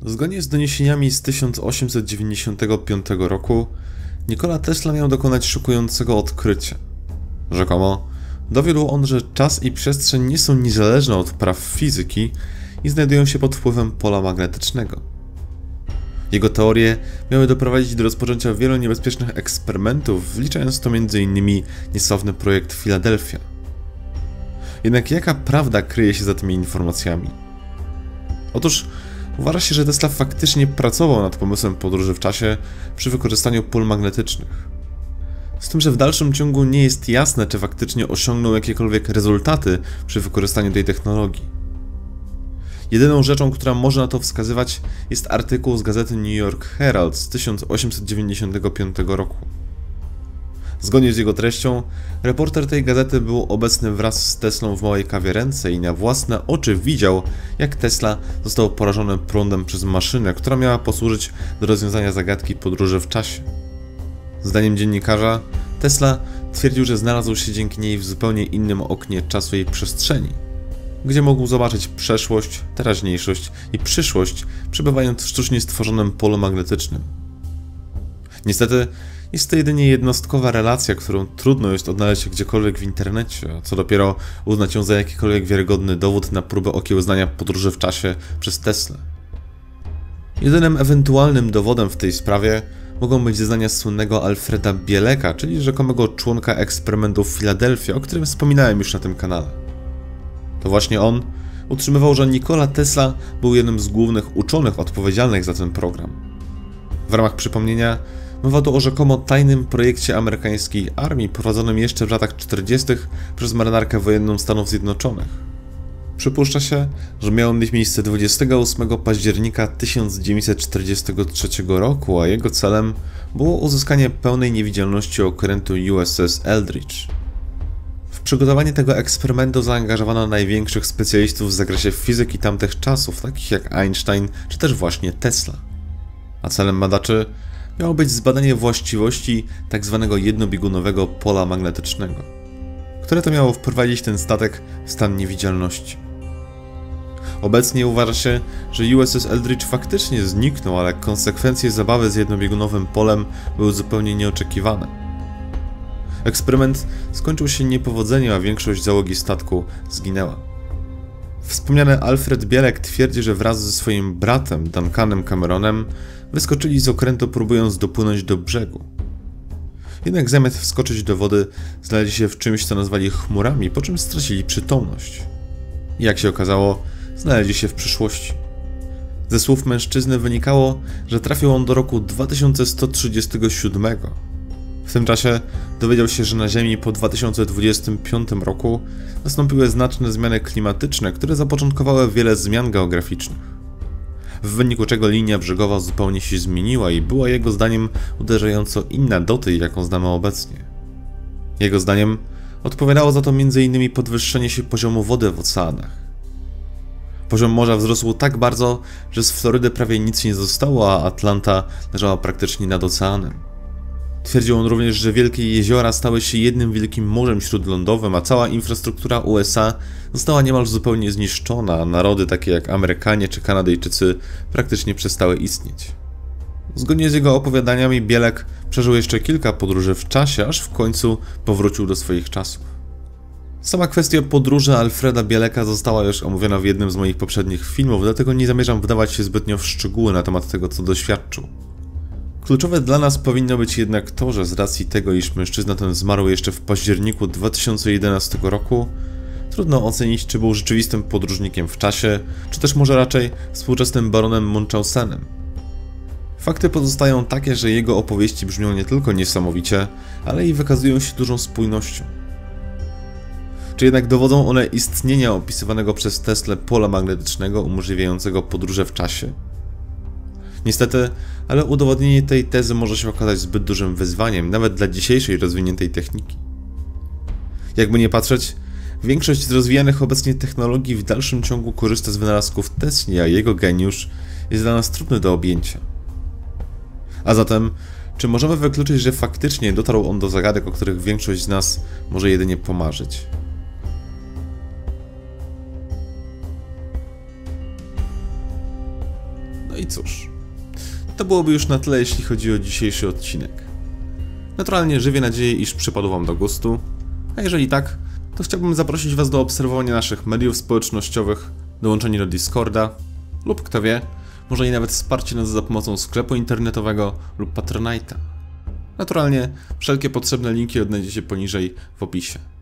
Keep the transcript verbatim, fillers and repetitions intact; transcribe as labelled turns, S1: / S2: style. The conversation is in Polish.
S1: Zgodnie z doniesieniami z tysiąc osiemset dziewięćdziesiątego piątego roku, Nikola Tesla miał dokonać szokującego odkrycia. Rzekomo dowiódł on, że czas i przestrzeń nie są niezależne od praw fizyki i znajdują się pod wpływem pola magnetycznego. Jego teorie miały doprowadzić do rozpoczęcia wielu niebezpiecznych eksperymentów, wliczając to między innymi niesławny projekt Filadelfia. Jednak jaka prawda kryje się za tymi informacjami? Otóż uważa się, że Tesla faktycznie pracował nad pomysłem podróży w czasie przy wykorzystaniu pól magnetycznych. Z tym, że w dalszym ciągu nie jest jasne, czy faktycznie osiągnął jakiekolwiek rezultaty przy wykorzystaniu tej technologii. Jedyną rzeczą, która może na to wskazywać, jest artykuł z gazety New York Herald z tysiąc osiemset dziewięćdziesiątego piątego roku. Zgodnie z jego treścią, reporter tej gazety był obecny wraz z Teslą w małej kawiarence i na własne oczy widział, jak Tesla został porażony prądem przez maszynę, która miała posłużyć do rozwiązania zagadki podróży w czasie. Zdaniem dziennikarza, Tesla twierdził, że znalazł się dzięki niej w zupełnie innym oknie czasu i przestrzeni, gdzie mógł zobaczyć przeszłość, teraźniejszość i przyszłość, przebywając w sztucznie stworzonym polu magnetycznym. Niestety, jest to jedynie jednostkowa relacja, którą trudno jest odnaleźć gdziekolwiek w internecie, a co dopiero uznać ją za jakikolwiek wiarygodny dowód na próbę okiełznania podróży w czasie przez Teslę. Jedynym ewentualnym dowodem w tej sprawie mogą być zeznania słynnego Alfreda Bieleka, czyli rzekomego członka eksperymentów Filadelfia, o którym wspominałem już na tym kanale. To właśnie on utrzymywał, że Nikola Tesla był jednym z głównych uczonych odpowiedzialnych za ten program. W ramach przypomnienia, mowa tu o rzekomo tajnym projekcie amerykańskiej armii prowadzonym jeszcze w latach czterdziestych przez marynarkę wojenną Stanów Zjednoczonych. Przypuszcza się, że miał on mieć miejsce dwudziestego ósmego października tysiąc dziewięćset czterdziestego trzeciego roku, a jego celem było uzyskanie pełnej niewidzialności okrętu U S S Eldridge. W przygotowanie tego eksperymentu zaangażowano największych specjalistów w zakresie fizyki tamtych czasów, takich jak Einstein czy też właśnie Tesla. A celem badaczy miało być zbadanie właściwości tzw. jednobiegunowego pola magnetycznego, które to miało wprowadzić ten statek w stan niewidzialności. Obecnie uważa się, że U S S Eldridge faktycznie zniknął, ale konsekwencje zabawy z jednobiegunowym polem były zupełnie nieoczekiwane. Eksperyment skończył się niepowodzeniem, a większość załogi statku zginęła. Wspomniany Alfred Bielek twierdzi, że wraz ze swoim bratem Duncanem Cameronem wyskoczyli z okrętu, próbując dopłynąć do brzegu. Jednak zamiast wskoczyć do wody, znaleźli się w czymś, co nazwali chmurami, po czym stracili przytomność. Jak się okazało, znaleźli się w przyszłości. Ze słów mężczyzny wynikało, że trafił on do roku dwa tysiące sto trzydziestego siódmego. W tym czasie dowiedział się, że na Ziemi po dwa tysiące dwudziestym piątym roku nastąpiły znaczne zmiany klimatyczne, które zapoczątkowały wiele zmian geograficznych. W wyniku czego linia brzegowa zupełnie się zmieniła i była jego zdaniem uderzająco inna do tej, jaką znamy obecnie. Jego zdaniem odpowiadało za to między innymi podwyższenie się poziomu wody w oceanach. Poziom morza wzrósł tak bardzo, że z Florydy prawie nic nie zostało, a Atlanta leżała praktycznie nad oceanem. Twierdził on również, że wielkie jeziora stały się jednym wielkim morzem śródlądowym, a cała infrastruktura U S A została niemal zupełnie zniszczona, a narody takie jak Amerykanie czy Kanadyjczycy praktycznie przestały istnieć. Zgodnie z jego opowiadaniami Bielek przeżył jeszcze kilka podróży w czasie, aż w końcu powrócił do swoich czasów. Sama kwestia podróży Alfreda Bieleka została już omówiona w jednym z moich poprzednich filmów, dlatego nie zamierzam wdawać się zbytnio w szczegóły na temat tego, co doświadczył. Kluczowe dla nas powinno być jednak to, że z racji tego, iż mężczyzna ten zmarł jeszcze w październiku dwa tysiące jedenastego roku, trudno ocenić, czy był rzeczywistym podróżnikiem w czasie, czy też może raczej współczesnym baronem Munchausenem. Fakty pozostają takie, że jego opowieści brzmią nie tylko niesamowicie, ale i wykazują się dużą spójnością. Czy jednak dowodzą one istnienia opisywanego przez Teslę pola magnetycznego umożliwiającego podróże w czasie? Niestety, ale udowodnienie tej tezy może się okazać zbyt dużym wyzwaniem, nawet dla dzisiejszej rozwiniętej techniki. Jakby nie patrzeć, większość z rozwijanych obecnie technologii w dalszym ciągu korzysta z wynalazków Tesli, a jego geniusz jest dla nas trudny do objęcia. A zatem, czy możemy wykluczyć, że faktycznie dotarł on do zagadek, o których większość z nas może jedynie pomarzyć? No i cóż, to byłoby już na tyle, jeśli chodzi o dzisiejszy odcinek. Naturalnie żywię nadzieję, iż przypadł Wam do gustu, a jeżeli tak, to chciałbym zaprosić Was do obserwowania naszych mediów społecznościowych, dołączenia do Discorda lub kto wie, może i nawet wsparcie nas za pomocą sklepu internetowego lub Patronite'a. Naturalnie wszelkie potrzebne linki odnajdziecie poniżej w opisie.